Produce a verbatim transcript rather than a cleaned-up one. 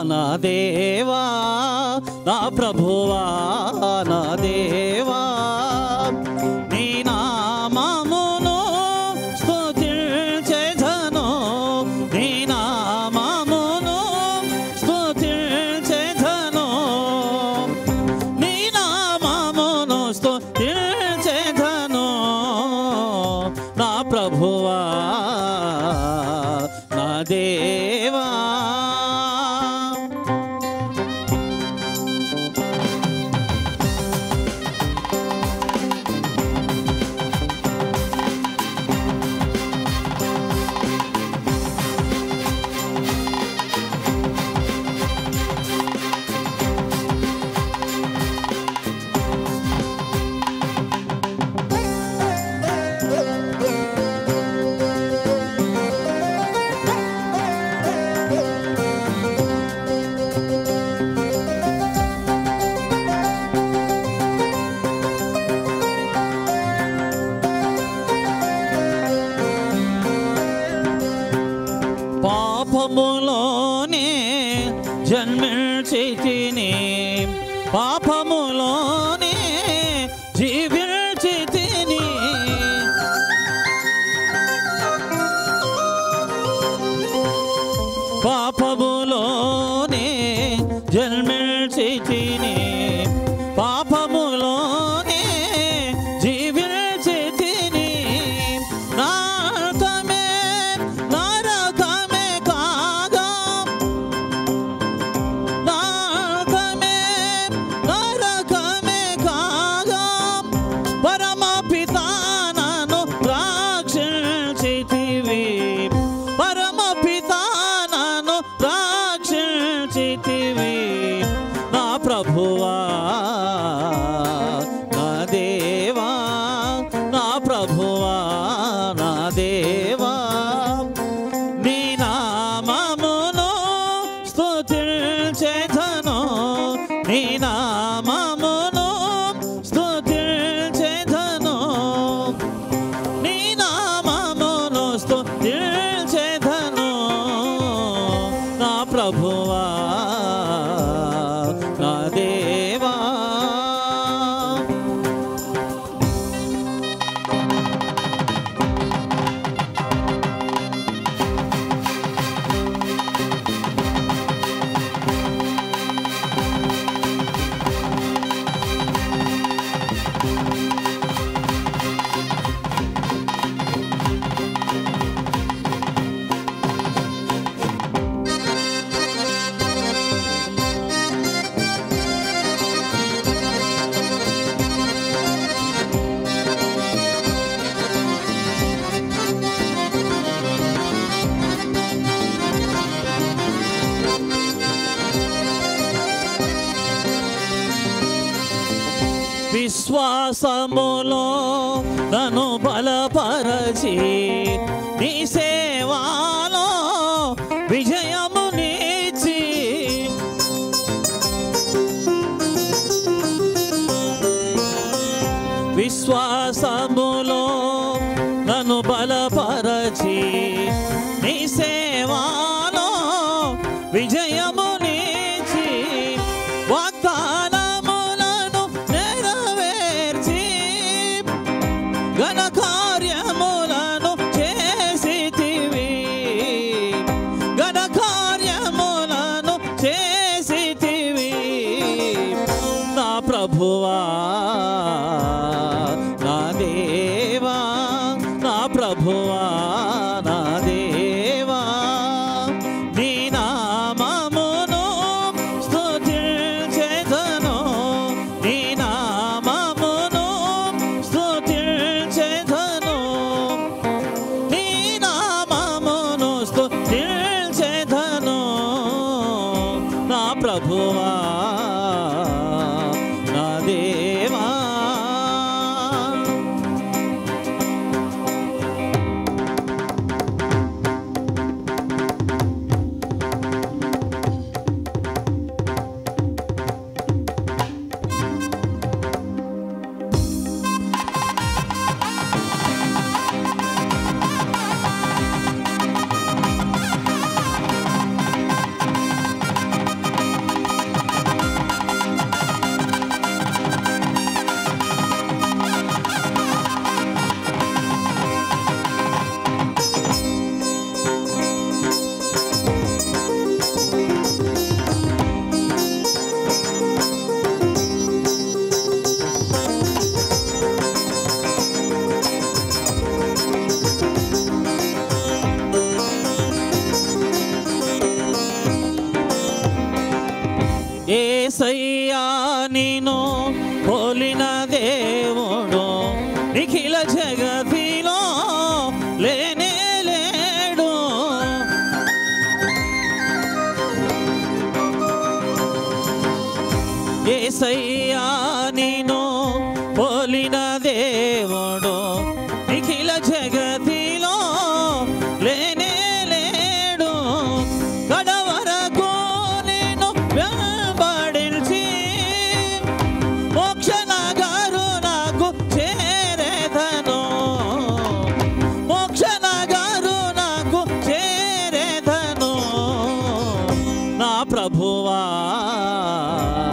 నా దేవా నా ప్రభువా నా దేవా నీ నామమును స్తుతించెదను నీ నామమును స్తుతించెదను నీ నామమును స్తుతించెదను నా ప్రభువా నా దేవా పాపములోనే జన్మించితిని పాపములోనే జీవించితిని పాపములోనే జన్మించితిని పాపములోనే జీవించితిని నారకమే నారకమే కాగా నారకమే నారకమే కాగా పరమ పితానను రక్షించితివి పరమ పితానను రక్షించితివి నా ప్రభువా నా దేవా నా ప్రభువా నా దేవా నీ నామమును స్తుతించెదను నీ నామమును స్తుతించెదను నీ నామమును స్తుతించెదను నా ప్రభువా నా దేవా విశ్వాసములో నన్ను బలపరచి నీ సేవలో విజయమునిచ్చి విశ్వాసములో నన్ను బలపరచి నీ సేవలో విజయమునిచ్చి వాగ్దానములను నెరవేర్చి ఘన కార్యములను చేసితివి ఘన కార్యములను చేసితివి నా ప్రభువా నా దేవా నా ప్రభువా నా దేవా నీ నామమును స్తుతించెదను నీ నామమును స్తుతించెదను నీ నామమును స్తుతించెదను నా ప్రభువా నా దేవా యేసయ్యా నిన్ను పోలిన దేవుడు నిఖిల జగతిలో లేనే లేడు. యేసయ్యా నిన్ను పోలిన దేవుడు నిఖిల జగతిలో లేనే లేడు. కడవరకు నేను వెంబడించి మోక్ష నగరు నాకు చేరేదను. మోక్ష నగరు నాకు చేరేదను నా ప్రభువా.